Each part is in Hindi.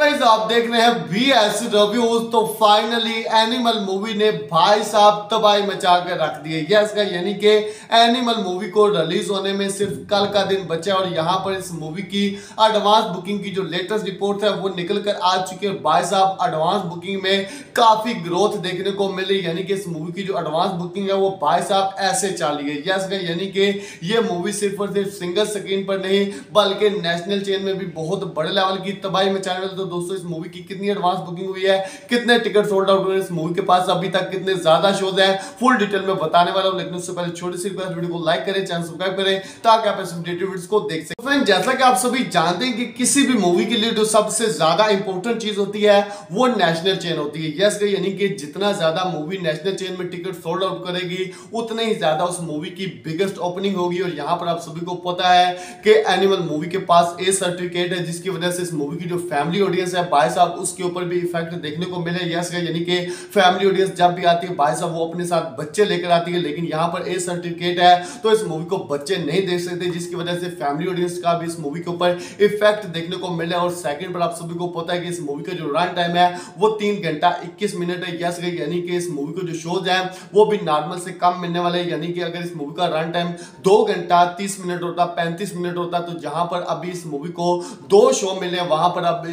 गाइस आप देख रहे हैं बीएस रिव्यूज। तो फाइनली एनिमल मूवी ने भाई साहब तबाही मचा कर रख दी है। यस गाइस, यानी कि एनिमल मूवी को रिलीज होने में सिर्फ कल का दिन बचा और यहां पर इस मूवी की एडवांस बुकिंग की जो लेटेस्ट रिपोर्ट है वो निकल कर आ चुकी है। भाई साहब एडवांस बुकिंग में काफी ग्रोथ देखने को मिली, यानी कि इस मूवी की जो एडवांस बुकिंग है वो भाई साहब ऐसे चली है। यस गाइस, यानी कि ये मूवी सिर्फ और सिर्फ सिंगल स्क्रीन पर नहीं बल्कि नेशनल चेन में भी बहुत बड़े लेवल की तबाही मचाने वाली। तो दोस्तों इस मूवी की कितनी एडवांस बुकिंग हुई है, कितने टिकट सोल्ड आउट हुए इस मूवी के पास अभी तक, कितने ज्यादा शोज हैं, फुल डिटेल में बताने वाला हूं। लेकिन उससे पहले छोटी सी रिक्वेस्ट, वीडियो को लाइक करें, चैनल सब्सक्राइब करें ताकि आप ऐसे अपडेटेड वीडियोस को देख सकें। फ्रेंड, जैसा कि आप सभी जानते हैं कि किसी भी मूवी के लिए जो सबसे ज्यादा इंपॉर्टेंट चीज होती है वो नेशनल चेन होती है। यस, यानी कि जितना ज्यादा मूवी नेशनल चेन में टिकट सोल्ड आउट करेगी उतने ही ज्यादा उस मूवी की बिगेस्ट ओपनिंग होगी। और यहां पर आप सभी को पता है कि एनिमल मूवी के पास ए सर्टिफिकेट है, जिसकी वजह से इस मूवी की जो फैमिली ऑडियंस है भाई साहब उसके ऊपर भी इफेक्ट देखने को मिले। यस, यानी कि फैमिली ऑडियंस जब भी आती है भाई साहब वो अपने साथ बच्चे लेकर आती है, लेकिन यहां पर ए सर्टिफिकेट है तो इस मूवी को बच्चे नहीं देख सकते, जिसकी वजह से फैमिली ऑडियंस का भी इस मूवी के ऊपर इफेक्ट देखने को मिला। और सेकंड पर आप सभी को पता है कि इस मूवी का जो रन टाइम है वो 3 घंटा 21 मिनट है। यस, यानी कि इस मूवी को जो शोज है वो भी नॉर्मल से कम मिलने वाले हैं। यानी कि अगर इस मूवी का रन टाइम 2 घंटा 30 मिनट होता, 35 मिनट होता, तो जहां पर अभी इस मूवी को 2 शो मिले वहां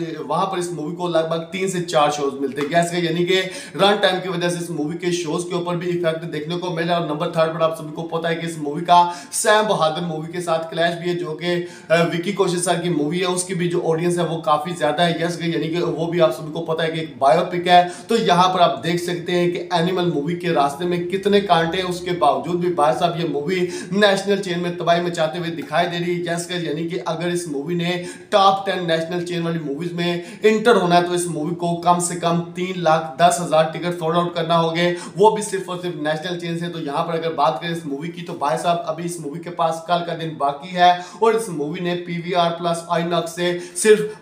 पर इस मूवी को लगभग 3 से 4 शोज मिलते हैं। यस, यानी कि रन टाइम की वजह से इस मूवी के शोज के ऊपर भी इफेक्ट देखने को मिला। और नंबर 3 पर आप सभी को पता है कि इस मूवी का सैम बहादुर मूवी के साथ क्लैश भी है, जो कि विकी कौशल सर की मूवी है, उसकी भी जो ऑडियंस है वो काफी ज्यादा है। यस, यानी कि वो भी आप सभी को पता है कि एक बायोपिक है। तो यहां पर आप देख सकते हैं कि एनिमल मूवी के रास्ते में कितने कांटे हैं, उसके बावजूद भी भाई साहब ये मूवी नेशनल चेन में तबाही मचाते हुए दिखाई दे रही है। यस, यानी कि अगर इस मूवी ने टॉप 10 नेशनल चेन वाली मूवीज में इंटर होना है तो इस मूवी को कम से कम 3,10,000 टिकट सोल्ड आउट करना होंगे, वो भी सिर्फ और सिर्फ नेशनल चेन से। तो यहां पर अगर बात करें इस मूवी की तो भाई साहब अभी इस मूवी के पास कल का दिन बाकी है और इस मूवी ने पीवीआर प्लस आईनॉक्स से सिर्फ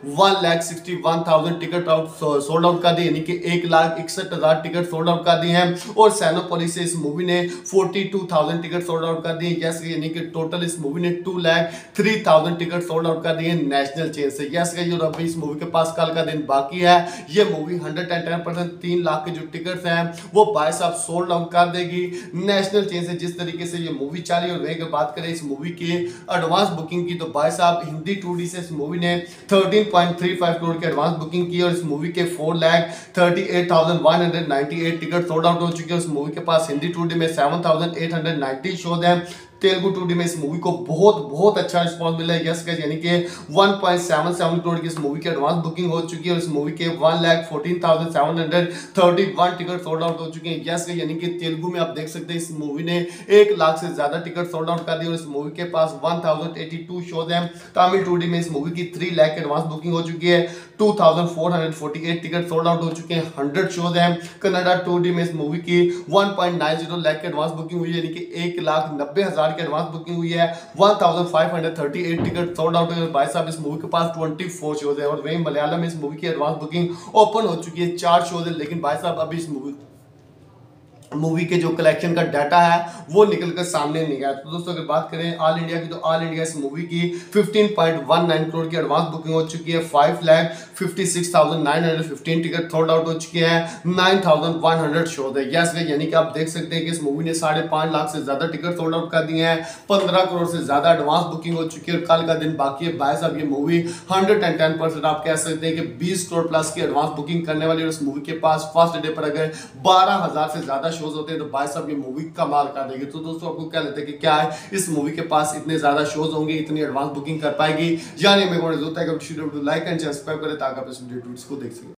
1,61,000 टिकट सोल्ड आउट कर दी, यानी कि 1,61,000 टिकट सोल्ड आउट कर दी हैं। और सैनोपोलिस से इस मूवी ने 42,000 टिकट सोल्ड आउट कर दिए। यस, यानी कि टोटल इस मूवी ने 2,03,000 टिकट सोल्ड आउट कर दिए नेशनल चेन से। यस, और अभी इस मूवी के पास कल का दिन बाकी है। ये मूवी 110% 3 लाख के जो टिकट्स हैं वो भाई साहब सोल्ड आउट कर देगी नेशनल चेन से। जिस तरीके से ये मूवी चली और वहीं बात करें इस मूवी की एडवांस बुकिंग की तो भाई साहब हिंदी 2D से इस मूवी ने 13.35 करोड़ की एडवांस बुकिंग की और इस मूवी के 4,38,198 टिकट सोल्ड आउट हो चुके हैं। इस मूवी के पास हिंदी 2D में 7,890 शोज हैं। तेलुगु 2D में इस मूवी को बहुत अच्छा रिस्पांस मिला है। यस गाइस, यानी कि 1.77 करोड़ की इस मूवी की एडवांस बुकिंग हो चुकी है और इस मूवी के 1,14,731 टिकट सोल्ड आउट हो चुके हैं। यस गाइस, यानी कि तेलुगु में आप देख सकते हैं इस मूवी ने 1 लाख से ज्यादा टिकट सोल्ड आउट कर दिए और इस मूवी के पास 1,082 शोज हैं। तमिल 2D में इस मूवी की 3 लाख की एडवांस बुकिंग हो चुकी है, 2,448 टिकट सोल्ड आउट हो चुके हैं, 100 शोज हैं। कन्नड़ा 2D में इस मूवी की 1.90 लाख की एडवांस बुकिंग हुई है, यानी कि 1,90,000 की एडवांस बुकिंग हुई है, 1,538 टिकट सोल्ड आउट है। भाई साहब इस मूवी के पास 24 शोज है। और वहीं मलयालम में इस मूवी की एडवांस बुकिंग ओपन हो चुकी है, 4 शोज है। लेकिन भाई साहब अभी इस मूवी के जो कलेक्शन का डाटा है वो निकलकर सामने नहीं आया। तो दोस्तों अगर बात करें ऑल इंडिया की तो ऑल इंडिया इस मूवी की 15.19 करोड़ की एडवांस बुकिंग हो चुकी है, 5,56,915 टिकट सोल्ड आउट हो चुके हैं, 9,100 शोज है। यस, यानी कि आप देख सकते हैं कि इस मूवी ने 5.5 लाख से ज्यादा टिकट सोल्ड आउट कर दिए हैं, 15 करोड़ से ज्यादा एडवांस बुकिंग हो चुकी है और कल का दिन बाकी है। भाई साहब ये मूवी 110% आप कह सकते हैं कि 20 करोड़ प्लस की एडवांस बुकिंग करने वाली है। इस मूवी के पास फर्स्ट डे पर अगर 12,000 से ज्यादा शोज होते हैं तो भाई साहब ये मूवी कमाल कर देगी। तो दोस्तों आपको क्या लगता है कि क्या है इस मूवी के पास इतने ज्यादा शोज होंगे, इतनी एडवांस बुकिंग कर पाएगी? यानी मेरे को होता है कि लाइक एंड सब्सक्राइब करें ताकि आप इस वीडियो को देख सकें।